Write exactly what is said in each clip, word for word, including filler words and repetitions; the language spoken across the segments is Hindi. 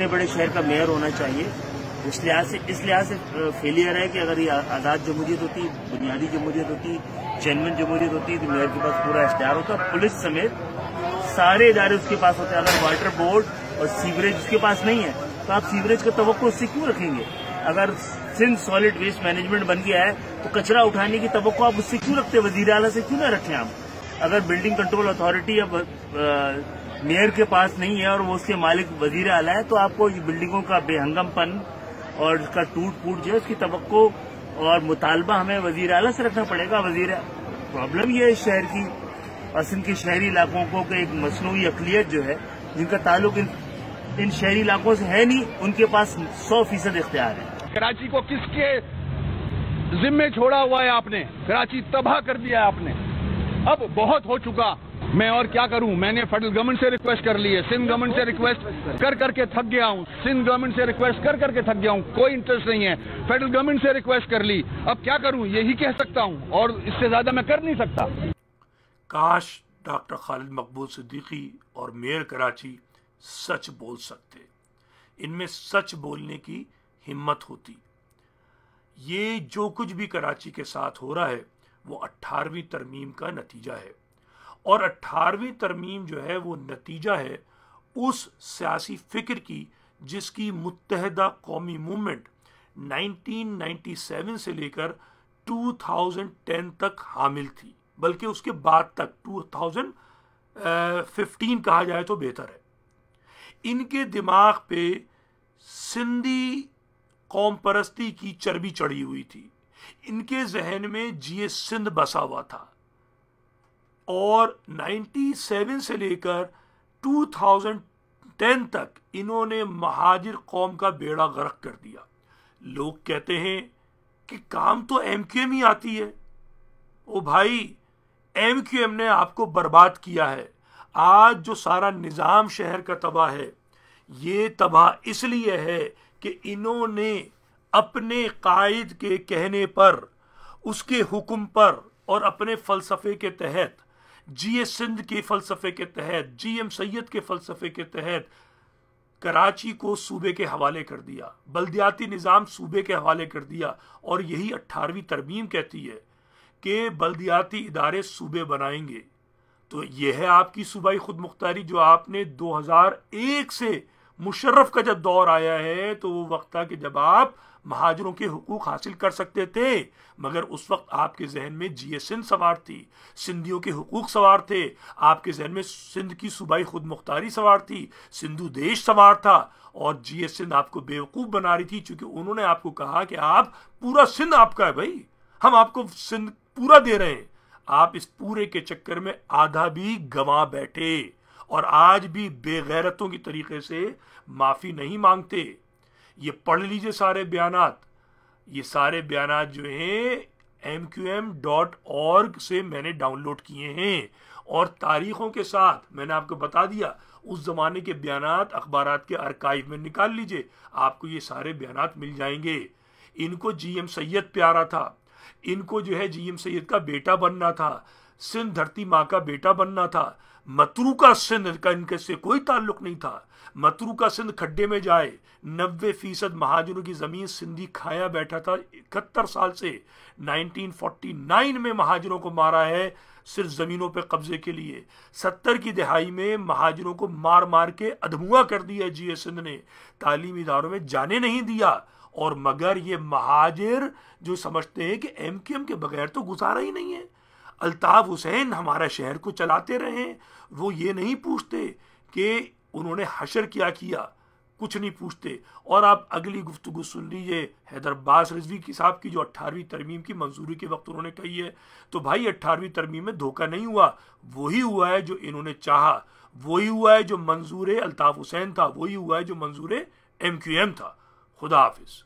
बड़े शहर का मेयर होना चाहिए। इस लिहाज से इस लिहाज से फेलियर है कि अगर ये आज़ाद जमहूरियत होती, बुनियादी जमहूरियत होती, जेन्युइन जमहूरियत होती तो मेयर के पास पूरा इख्तियार होता, पुलिस समेत सारे इदारे उसके पास होते। अगर वाटर बोर्ड और सीवरेज उसके पास नहीं है तो आप सीवरेज का तवक्को उससे क्यों रखेंगे? अगर सिंध सॉलिड वेस्ट मैनेजमेंट बन गया है तो कचरा उठाने की तवक्को आप उससे क्यों रखते हैं? वजीर आला से क्यों ना रखें आप? अगर बिल्डिंग कंट्रोल अथॉरिटी या मेयर के पास नहीं है और वो उसके मालिक वजीर आला है तो आपको बिल्डिंगों का बेहंगमपन और उसका टूट फूट जो है उसकी तवक्को और मुतालबा हमें वजीर आला से रखना पड़ेगा। वजीर प्रॉब्लम ये है शहर की और सिंध के शहरी इलाकों को एक मसनूई अक़लियत जो है जिनका ताल्लुक इन, इन शहरी इलाकों से है नहीं, उनके पास सौ फीसद इख्तियार है। कराची को किसके जिम्मे छोड़ा हुआ है आपने? कराची तबाह कर दिया है आपने। अब बहुत हो चुका, मैं और क्या करूं? मैंने फेडरल गवर्नमेंट से रिक्वेस्ट कर ली है, सिंध गवर्नमेंट से रिक्वेस्ट कर करके थक गया हूं, सिंध गवर्नमेंट से रिक्वेस्ट कर करके थक गया हूं, कोई इंटरेस्ट नहीं है। फेडरल गवर्नमेंट से रिक्वेस्ट कर ली, अब क्या करूं? यही कह सकता हूं और इससे ज्यादा मैं कर नहीं सकता। काश डॉक्टर खालिद मकबूल सिद्दीकी और मेयर कराची सच बोल सकते, इनमें सच बोलने की हिम्मत होती। ये जो कुछ भी कराची के साथ हो रहा है वो अट्ठारहवीं तरमीम का नतीजा है और अट्ठारहवीं तरमीम जो है वो नतीजा है उस सियासी फिक्र की जिसकी मुत्तहदा कौमी मूवमेंट नाइनटीन नाइंटी सेवन से लेकर टू थाउजेंड टेन तक हामिल थी, बल्कि उसके बाद तक टू थाउजेंड फिफ्टीन कहा जाए तो बेहतर है। इनके दिमाग पे सिंधी कौम परस्ती की चर्बी चढ़ी हुई थी, इनके जहन में जीए सिंध बसा हुआ था और सत्तानवे से लेकर दो हज़ार दस तक इन्होंने महाजिर कौम का बेड़ा गर्क कर दिया। लोग कहते हैं कि काम तो एमक्यूएम ही आती है। ओ भाई, एमक्यूएम ने आपको बर्बाद किया है। आज जो सारा निज़ाम शहर का तबाह है, ये तबाह इसलिए है कि इन्होंने अपने कायद के कहने पर, उसके हुक्म पर और अपने फलसफे के तहत, जीए सिंध के फलसफे के तहत, जीएम सैयद के फलसफे के तहत कराची को सूबे के हवाले कर दिया, बल्दियाती निज़ाम सूबे के हवाले कर दिया। और यही अट्ठारहवीं तरमीम कहती है कि बल्दियाती इदारे सूबे बनाएंगे। तो यह है आपकी सूबाई खुद मुख्तारी जो आपने दो हज़ार एक से मुशर्रफ का जब दौर आया है तो वो वक्त था कि जब आप महाजरों के हुकूक हासिल कर सकते थे, मगर उस वक्त आपके जहन में जीए सिंध सवार थी, सिंधियों के हुकूक सवार थे, आपके जहन में सिंध की सूबाई खुद मुख्तारी सवार थी, सिंधु देश सवार था और जीए सिंध आपको बेवकूफ़ बना रही थी, क्योंकि उन्होंने आपको कहा कि आप पूरा सिंध आपका है भाई, हम आपको सिंध पूरा दे रहे हैं। आप इस पूरे के चक्कर में आधा भी गंवा बैठे और आज भी बेगैरतों की तरीके से माफ़ी नहीं मांगते। ये पढ़ लीजिए सारे बयानात, ये सारे बयानात जो हैं M Q M dot org से मैंने डाउनलोड किए हैं और तारीखों के साथ मैंने आपको बता दिया। उस ज़माने के बयानात अखबारात के आर्काइव में निकाल लीजिए, आपको ये सारे बयानात मिल जाएंगे। इनको जीएम सैयद प्यारा था, इनको जो है जीएम सैयद का बेटा बनना था, सिंध धरती माँ का बेटा बनना था। मतरूका सिंध का इनके से कोई ताल्लुक नहीं था। मतरूका सिंध खड्डे में जाए, नब्बे फीसद महाजरों की जमीन सिंधी खाया बैठा था इकहत्तर साल से। उन्नीस सौ उनचास में महाजरों को मारा है सिर्फ जमीनों पे कब्जे के लिए। सत्तर की दिहाई में महाजरों को मार मार के अधमुआ कर दिया जीए सिंध ने, तालीमी इदारों में जाने नहीं दिया। और मगर ये महाजिर जो समझते हैं कि एमक्यूएम के बगैर तो गुजारा ही नहीं है, अल्ताफ हुसैन हमारा शहर को चलाते रहे, वो ये नहीं पूछते कि उन्होंने हशर क्या किया, कुछ नहीं पूछते। और आप अगली गुफ्तगू सुन लीजिए हैदर अब्बास रिजवी की साहब की जो अट्ठारहवीं तरमीम की मंजूरी के वक्त उन्होंने कही है। तो भाई अट्ठारहवीं तरमीम में धोखा नहीं हुआ, वही हुआ है जो इन्होंने चाहा, वही हुआ है जो मंजूर अल्ताफ हुसैन था, वही हुआ है जो मंजूर एम क्यू एम था। खुदा हाफिज।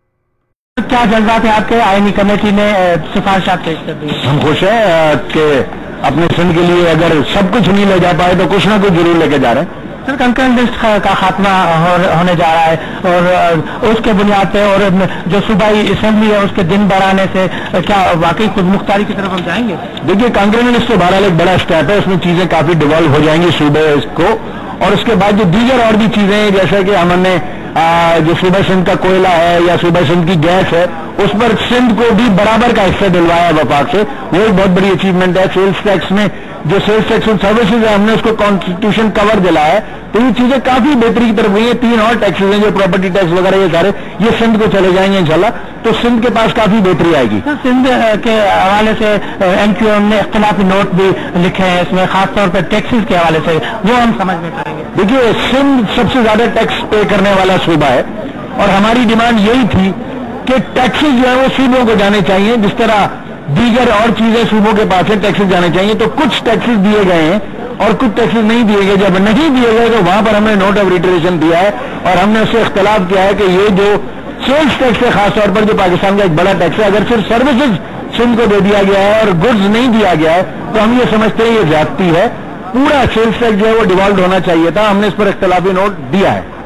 क्या जज्बात है आपके? आईनी कमेटी ने सिफारिशात पेश कर दी। हम खुश हैं कि अपने सिंध के लिए अगर सब कुछ नहीं ले जा पाए तो कुछ ना कुछ जरूर लेके जा रहे हैं। सर, कंकरेंट लिस्ट का खात्मा हो, होने जा रहा है और उसके बुनियाद पे और जो सूबाई असेंबली है उसके दिन बढ़ाने से क्या वाकई खुद मुख्तारी की तरफ हम जाएंगे? देखिए, कंकरेंट लिस्ट तो बहरहाल एक बड़ा स्टेप है, उसमें चीजें काफी डिवॉल्व हो जाएंगी सूबे को, और उसके बाद जो दीगर और भी चीजें हैं, जैसे कि हमने जो सूबा सिंध का कोयला है या सूबा सिंध की गैस है, उस पर सिंध को भी बराबर का हिस्सा दिलवाया है वफाक से, वो एक बहुत बड़ी अचीवमेंट है। सेल्स टैक्स में जो सेल्स टैक्स एंड सर्विसेज है, हमने उसको कॉन्स्टिट्यूशन कवर दिलाया है, तो ये चीजें काफी बेहतरी की तरफ हुई है। तीन और टैक्सेस हैं जो प्रॉपर्टी टैक्स वगैरह, ये सारे ये सिंध को चले जाएंगे इंशाल्लाह, तो सिंध के पास काफी बेहतरी आएगी। तो सिंध के हवाले से एमक्यूएम ने इख्तिलाफी नोट भी लिखे हैं, इसमें खासतौर पर टैक्सेस के हवाले से, वो हम समझ में पाएंगे। देखिए, सिंध सबसे ज्यादा टैक्स पे करने वाला सूबा है और हमारी डिमांड यही थी कि टैक्सेस जो है वो सूबों को जाने चाहिए, जिस तरह दीगर और चीजें सूबों के पास है, टैक्सेस जाने चाहिए। तो कुछ टैक्सेस दिए गए हैं और कुछ टैक्सेस नहीं दिए गए। जब नहीं दिए गए तो वहां पर हमने नोट ऑफ रिटरेशन दिया है और हमने उससे इख्तलाफ किया है कि ये जो सेल्स टैक्स है, खासतौर पर जो पाकिस्तान का एक बड़ा टैक्स है, अगर सिर्फ सर्विसेज सिंध को दे दिया गया है और गुड्स नहीं दिया गया है तो हम ये समझते हैं ये ज्यादती है। पूरा सेल्स टैक्स जो है वो डिवॉल्व होना चाहिए था, हमने इस पर इख्तलाफी नोट दिया है।